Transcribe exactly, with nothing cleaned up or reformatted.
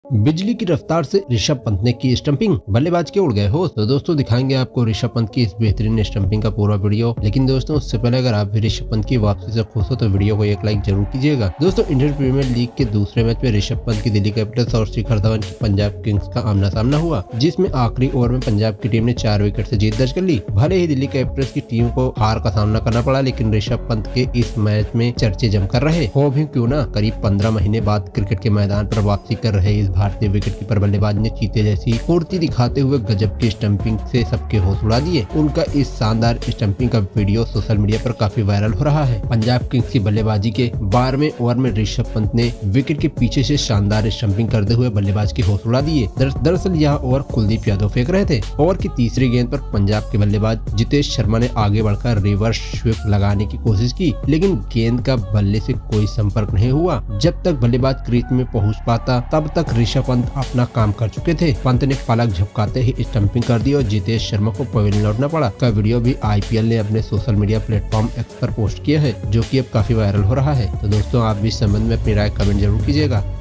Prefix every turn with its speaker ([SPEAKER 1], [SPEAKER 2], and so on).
[SPEAKER 1] बिजली की रफ्तार से ऋषभ पंत ने की स्टंपिंग, बल्लेबाज के उड़ गए हो। तो दोस्तों दिखाएंगे आपको ऋषभ पंत की इस बेहतरीन स्टंपिंग का पूरा वीडियो। लेकिन दोस्तों उससे पहले अगर आप भी ऋषभ पंत की वापसी से खुश हो तो वीडियो को एक लाइक जरूर कीजिएगा। दोस्तों इंडियन प्रीमियर लीग के दूसरे मैच में ऋषभ पंत की दिल्ली कैपिटल्स और शिखर धवन की पंजाब किंग्स का आमना सामना हुआ, जिसमें आखिरी ओवर में पंजाब की टीम ने चार विकेट से जीत दर्ज कर ली। भले ही दिल्ली कैपिटल्स की टीम को हार का सामना करना पड़ा, लेकिन ऋषभ पंत के इस मैच में चर्चे जमकर रहे। हो भी क्यों ना, करीब पंद्रह महीने बाद क्रिकेट के मैदान पर वापसी कर रहे इस भारतीय विकेट कीपर बल्लेबाज ने चीते जैसी फुर्ती दिखाते हुए गजब की स्टंपिंग से सबके होश उड़ा दिए। उनका इस शानदार स्टंपिंग का वीडियो सोशल मीडिया पर काफी वायरल हो रहा है। पंजाब किंग्स की बल्लेबाजी के बारहवें ओवर में ऋषभ पंत ने विकेट के पीछे से शानदार स्टंपिंग करते हुए बल्लेबाज की होश उड़ा दिए। दरअसल यह ओवर कुलदीप यादव फेंक रहे थे। ओवर की तीसरी गेंद पर पंजाब के बल्लेबाज जितेश शर्मा ने आगे बढ़कर रिवर्स स्वीप लगाने की कोशिश की, लेकिन गेंद का बल्ले से कोई संपर्क नहीं हुआ। जब तक बल्लेबाज क्रीज में पहुंच पाता तब तक ऋषभ पंत अपना काम कर चुके थे। पंत ने पलक झपकाते ही स्टंपिंग कर दी और जितेश शर्मा को पवेलियन लौटना पड़ा। का वीडियो भी आईपीएल ने अपने सोशल मीडिया प्लेटफॉर्म एक्स पर पोस्ट किया है, जो कि अब काफी वायरल हो रहा है। तो दोस्तों आप भी इस संबंध में अपनी राय कमेंट जरूर कीजिएगा।